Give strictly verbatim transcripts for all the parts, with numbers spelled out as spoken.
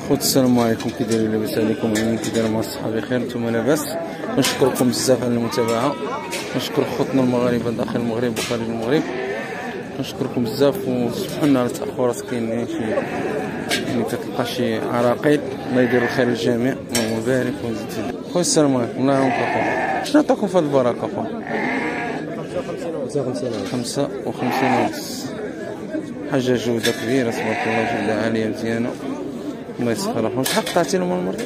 خوت السلام عليكم، كي دايرين؟ لاباس عليكم؟ عاملين كي دايرين؟ مع الصحه بخير، نتوما لاباس؟ نشكركم بزاف على المتابعه، نشكر خوتنا المغاربه داخل المغرب وخارج المغرب، نشكركم بزاف وسمحوا لنا على التاخرات. كاين شي يعني كتلقى شي عراقيل، الله يدير الخير للجميع، اللهم بارك وزيد. خويا السلام عليكم، الله يعاونك اخويا، شنو عطاكم في هاد البركه اخويا؟ خمسة وخمسين ونص، حاجه جوده كبيره تبارك الله، جوده عاليه مزيانه، الله يسخر اخويا. شحال قطعتي لهم المرة؟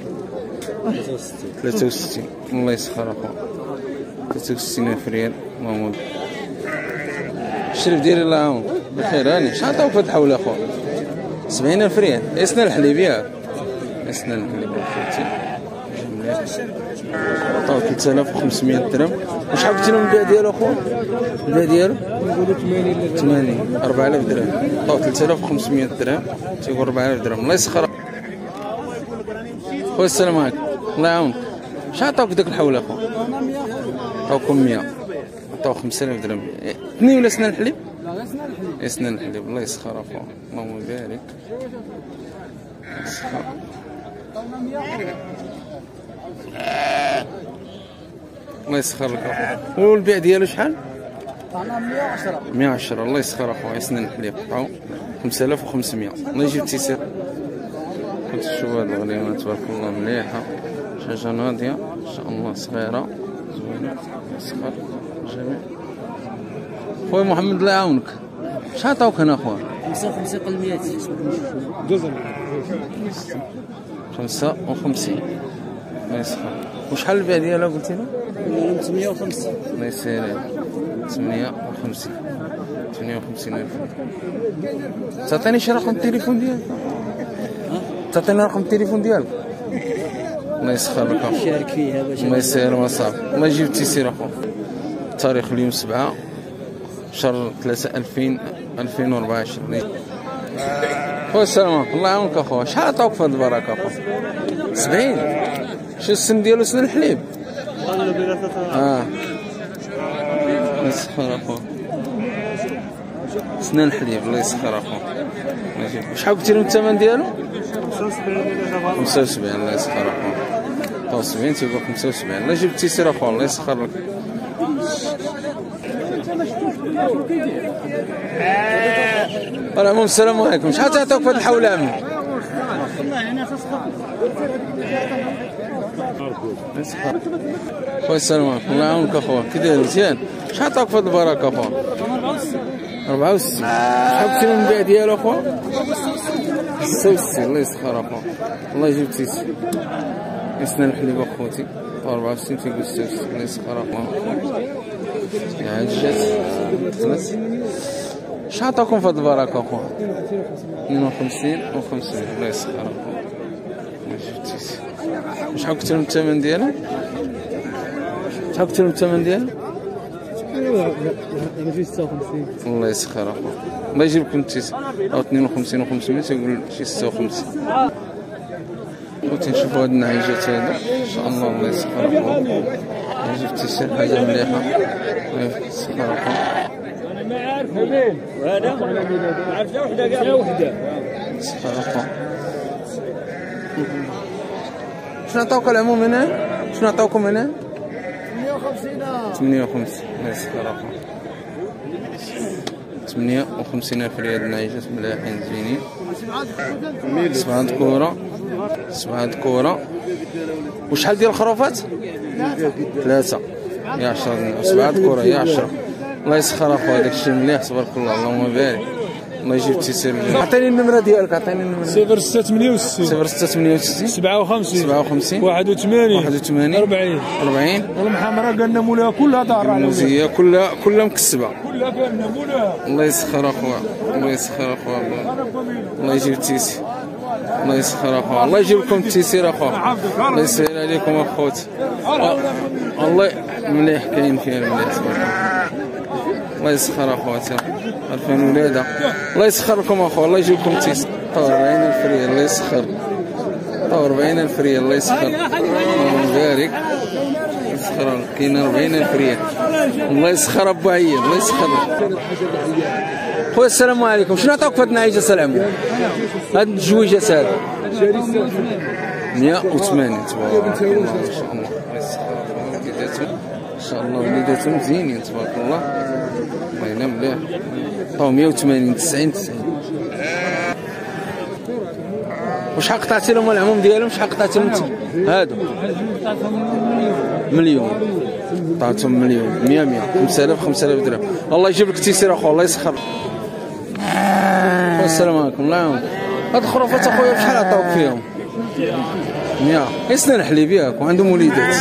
ثلاثة وستين، الله يسخر اخويا، ثلاثة وستين ألف ريال. اللهم الشريف ديالي الله يعاونك بخير. هاني شحال عطاوك في هاد الحوله اخويا؟ سبعين ألف ريال، اسنا الحليب ياك؟ اسنا الحليب اخوتي، عطاو ثلاثة آلاف وخمسمية درهم. وشحال قلتي لهم البيع ديالو اخويا؟ البيع ديالو نقولوا ثمانين ثمانين، أربعة آلاف درهم، عطاو ثلاثة آلاف وخمسمية درهم، تيقول أربعة آلاف درهم، الله يسخر. خويا السلام عليكم، الله يعاونك، شحال عطاوك ديك الحوله اخويا؟ عطاوكم مية، عطاو خمسة آلاف درهم. اثنين ولا سنان الحليب؟ لا غير سنان الحليب. سنان الحليب، الله يسخر اخويا، اللهم بارك. يسخر الله يسخر لك اخويا. والبيع ديالو شحال؟ طعنا مية وعشرة. مية وعشرة، الله يسخر اخويا، سنان الحليب عطاو خمسة آلاف وخمسمية، الله يجيب التيسير. كنت تشوفوا هاد الغليمه تبارك الله مليحه، شجره ناضيه ان شاء الله، صغيره زوينه، يسخر جميل. خويا محمد الله يعاونك، شحال عطاوك هنا اخويا؟ خمسة وخمسين قلميات. خمسة وخمسين، الله يسخر. وشحال البيع ديالها قلتي لنا؟ ثمانية وخمسين، الله يسهل عليك، ثمانية وخمسين، ثمانية وخمسين ألف. تعطيني شي رقم التليفون ديالك؟ تعطيني رقم التليفون ديالك؟ الله يسخر لك اخويا، شارك فيها باش الله يسهل وصافي، الله يجيب التيسير اخويا. التاريخ اليوم سبعة شهر ثلاثة ألفين ألفين وأربعة وعشرين. خويا السلام عليكم، الله يعاونك اخويا، شحال عطاوك في هاد البركه اخويا؟ سبعين. شو السن ديالو؟ سن الحليب؟ اه الله يسخر اخويا، سنان الحليب، الله يسخر اخويا. شحال قلتي لهم الثمن ديالو؟ خمسة وسبعين، الله يسخر اخويا، خمسة وسبعين تيقول خمسة وسبعين، الله يجيب التيسير اخويا، الله يسخر لك. العموم السلام عليكم، شحال تعطوك في هاد الحوله عمي؟ خويا السلام عليكم، الله يعاونك اخويا، كي داير؟ مزيان. شحال عطاوك في هاد البركه اخويا؟ أربعة وستين. شحال قلتي لهم البيع ديالو اخويا؟ ستة وستين، الله يسخر اخويا، الله يجيب التيسير. يسنى الحليب اخوتي، أربعة وستين تيقول ستة وستين، الله يسخر اخويا. يا عجاز ثلاث. شحال عطاكم في هاد البركه اخويا؟ اثنين وخمسين وخمسين، الله يسخر اخويا، الله يجيب التيسير. شحال قلت لهم الثمن ديالها؟ شحال قلت لهم الثمن ديالها؟ ستة وخمسين، الله يسخر اخويا، الله يجيب لكم التيسير. او اثنين وخمسين وخمسمية تيقول شي ستة وخمسين. وتنشوفوا هاد النعيجات هذا ان شاء الله، الله يسخر اخويا، الله يجيب التيسير، حاجه مليحه، الله يسخر اخويا. انا ما عارف وين وهذا، ما عرفت لا وحده كاع وحده، يسخر اخويا. شنو عطاوك العموم هنا؟ شنو عطاوكم هنا؟ ثمانية وخمسين. ثمانية وخمسين، الله يسخر اخويا، ثمانية وخمسين ألف ريال. النعيجات ملاحين زوينين، سبعة ذكورة، سبعة ذكورة. وشحال ديال الخروفات؟ ثلاثة، يا عشرة، سبعة ذكورة يا عشرة، الله يسخر اخويا، داكشي مليح تبارك الله، اللهم بارك، الله يجيب التيسير. عطيني النمرة ديالك، عطيني النمرة. صفر ستة ثمانية وستين، صفر ستة ثمانية وستين، سبعة وخمسين، سبعة وخمسين، واحد وثمانين، واحد وثمانين، أربعين، أربعين. والمحامرة قالنا مولاها كلها دار الموزية، كلها كلها مكسبة، كلها قالنا مولاها، الله يسخر اخويا، الله يسخر اخويا، الله يجيب التيسير، الله يسخر اخويا، الله يجيب لكم التيسير اخويا، الله يسهل عليكم اخوتي، الله مليح، كاين فيها المليح تبارك الله يسخر اخواتي، عارفين ولاده، الله يسخر لكم اخويا، الله يجيب لكم التيسير. أربعين ألف ريال، الله يسخر، أربعين ألف ريال، الله يسخر، الله يبارك، يسخر، كاين أربعين ألف ريال، الله يسخر ابو عيد، الله يسخر. خويا السلام عليكم، شنو عطاوك في هاد النعيجه سلام؟ هاد الجويجات هاد مية وثمانين تبارك الله ما شاء الله. ما شاء الله وليداتهم زينين تبارك الله، باينه مليح. عطاو مية وثمانين تسعين تسعين. وشحال قطعتي لهم العموم ديالهم؟ شحال قطعتي لهم هادو؟ مليون. قطعتهم مليون مية مية خمسة آلاف خمسة آلاف درهم. الله يجيب لك التيسير اخويا، الله يسخر. السلام عليكم. الله يعاونك. هاد الخرافات اخويا بشحال عطاوك فيهم؟ مية. اسنان حليب ياك وعندهم وليدات.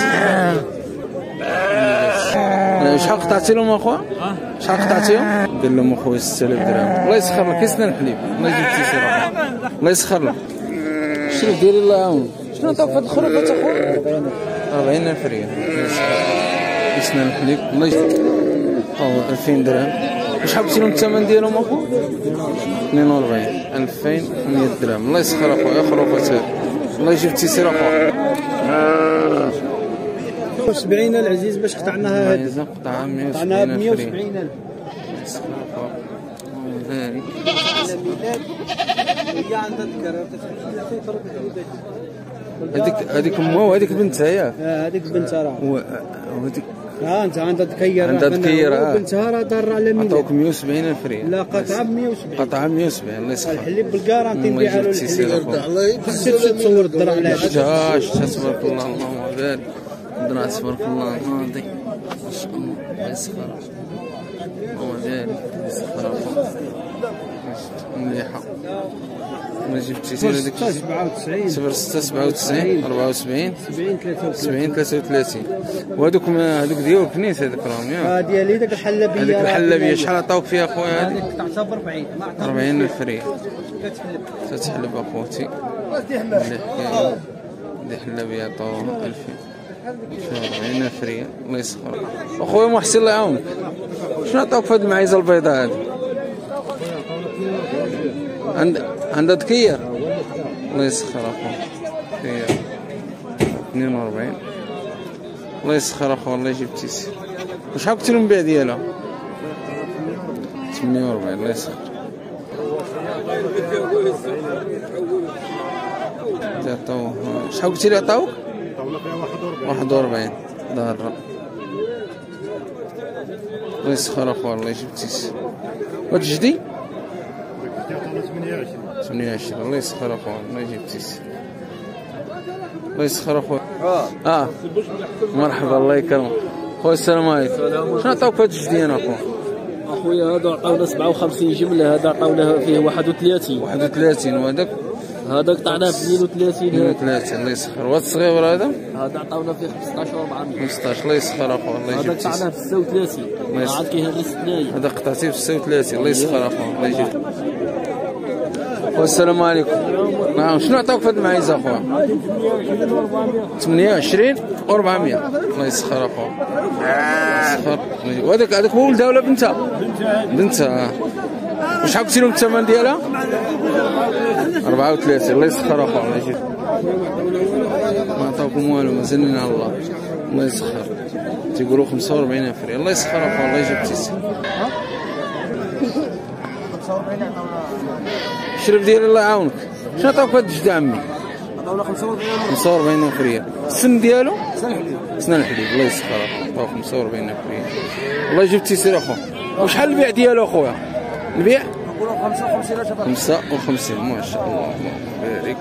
شحال قطعتي لهم اخويا؟ شحال قطعتيهم؟ قال لهم اخويا ستة آلاف درهم. الله يسخر لك. اسنان حليب. الله يجيب التيسير اخويا، الله يسخر لك. شرف ديري الله يعاونك. شنو عطاوك في هاد الخرافات اخويا؟ أربعين ألف ريال. اسنان الحليب. الله يجيب ألفين درهم. وشحال قلتي لهم الثمن ديالهم اخو؟ اثنين وأربعين ألفين ومية درهم. الله يسخر اخويا خرافات هاد. الله يجيب التيسير اخويا. سبعين العزيز باش قطعناها هادي. قطعها مية وسبعين قطعناها ب مية وسبعين ألف. ذلك هي عندها تكرر هذيك هذيك امها وهذيك بنتها ياك؟ اه هذيك بنتها راه. وهذيك اه انت عندها تكير. عندها تكير. اه بنتها راه دار على مية. عطاوك مية وسبعين ألف ريال. لا قطعه ب مية وسبعين. قطعه ب مية وسبعين. الله يسخر. الحليب بالكارانتي نبيعها له الحليب. خصك تصور الدرع على هذا. شتا شتا تبارك الله. اللهم بارك. الدرع تبارك الله ناضي ما شاء الله. الله يسخر. اللهم بارك. يسخر مليحه. ما جبتي سير هذيك سبعة وتسعين صفر ستة سبعة وتسعين أربعة وسبعين سبعين ثلاثة وثلاثين سبعين ثلاثة وثلاثين. وهذوك هذوك ديالك نيت هذوك راهم ياك؟ اه ديالي داك الحلبيه. هذيك الحلبيه شحال عطاوك فيها اخويا؟ هذيك قطعتها ب أربعين. أربعين ألف ريال. كتحلب تتحلب اخوتي. اللي حلبيه عطاوه ألفين أربعين ألف ريال. الله يسخر. اخويا محسن الله يعاونك، شنو عطاوك في هذه المعيزه البيضاء هذه؟ عند عندها تكير. الله يسخر اخويا. تكير اثنين وأربعين. الله يسخر اخويا، الله يجيب التيسير. وشحال قلتي لهم البيع ديالها؟ ثمانية وأربعين. الله يسخر. عطاوه شحال قلتي لي عطاوك؟ واحد وأربعين ضاره. الله يسخر اخويا، الله يجيب التيسير. وهاد الجدي ثمانية وعشرين. الله يسخر اخويا، الله يجيب التيسير. الله يسخر اخويا. اه مرحبا الله يكرمك خويا. السلام عليكم. شنو عطاوك في هاد الجديان اخويا؟ اخويا هذا عطاونا سبعة وخمسين جمله. هذا عطاونا فيه واحد وثلاثين. واحد وثلاثين. وهذاك هذا قطعناه ب اثنين وثلاثين. اثنين وثلاثين. الله يسخر. وهذا الصغير هذا؟ هذا عطاونا فيه خمسطاش وأربعمية. خمسطاش. الله يسخر اخويا، الله يجيب التيسير. هذا قطعناه ب ستة وثلاثين. عاد كيهضر ستنايا. هذا قطعتيه ب ستة وثلاثين. الله يسخر اخويا، الله يجيب. السلام عليكم. نعم شنو عطاوك في هذه المعيزه اخويا؟ ثمانية وعشرين وأربعمية. الله يسخر اخويا. يسخر. وهذاك هذاك هو ولدها ولا بنتها؟ بنتها. وشحال قلتي لهم الثمن ديالها؟ أربعة وثلاثين. الله يسخر اخويا، الله يجيب. ما عطاوكم والو مازال من الله. الله يسخر. تيقولوا خمسة وأربعين ألف ريال. الله يسخر اخويا، الله يجيب التيسير. الشرف ديالي الله يعاونك. شنو عطاوك هاد الجدة عمي؟ عطاونا خمسة وأربعين ألف ريال. السن ديالو؟ سنان الحليب. الله يسخر اخويا، عطاوه خمسة وأربعين ألف ريال. الله يجيب التيسير اخويا. وشحال البيع ديالو اخويا؟ البيع؟ نقولوا خمسة وخمسين. خمسة وخمسين. ما شاء الله، اللهم بارك.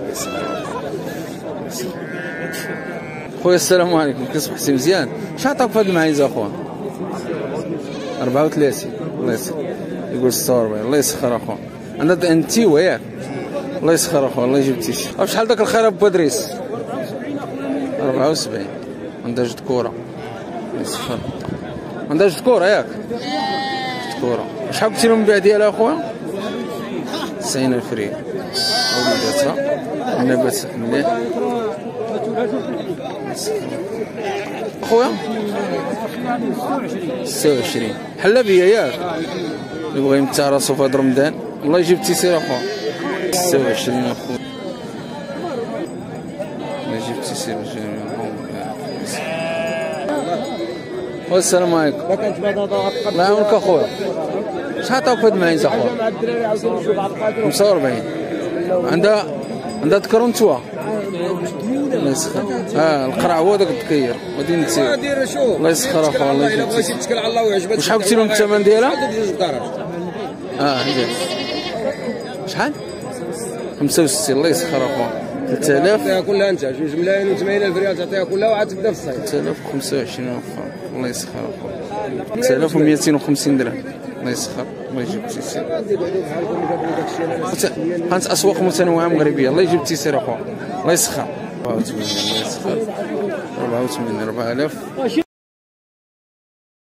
خويا السلام عليكم، كيصبحتي مزيان؟ شحال عطاوك في هاد المعيزه اخويا؟ أربعة وثلاثين. الله يسخر. يقول ستة وأربعين. الله يسخر اخويا. عندها انت وياك. الله يسخر اخويا، الله يجيب التيسير. شحال داك الخير ابو بدريس؟ أربعة وسبعين. عندها جد كوره. الله يسخر. عندها جد كوره ياك؟ جد كوره. شحال قلتي لهم البيع ديالها اخويا؟ تسعين ألف ريال. وليداتها النبات مليح. اخويا ستة وعشرين. حلابيه ياك؟ يبغي يمتع راسو في هاد رمضان. الله يجيب التيسير اخويا. ستة وعشرين اخويا. الله يجيب التيسير. والسلام عليكم. الله يعاونك اخويا. شحال عطاوك في هاد المعيز اخويا؟ خمسة وأربعين. عندها عندها ذكر ونتوى. الله يسخر. اه القرع هو داك الذكير غادي نتسير. الله يسخر اخويا الله يجيب. بغيتي تتكل على الله ويعجبك. وشحال قلتي لهم الثمن ديالها؟ اه مزيان. شحال؟ خمسة وستين. الله يسخر اخويا. ثلاثة آلاف تعطيها كلها انت جوج ملايين وثمانين ألف ريال تعطيها كلها وعاد تبدا في الصيف. ثلاثة آلاف وخمسة وعشرين اخويا. الله يسخر اخويا. ثلاثة آلاف ومئتين وخمسين درهم. الله يسخر الله يجيب التيسير. كانت اسواق متنوعه مغربيه. الله يجيب التيسير اخويا. الله يسخر. أربعة وثمانين. الله يسخر. أربعة وثمانين أربعة آلاف.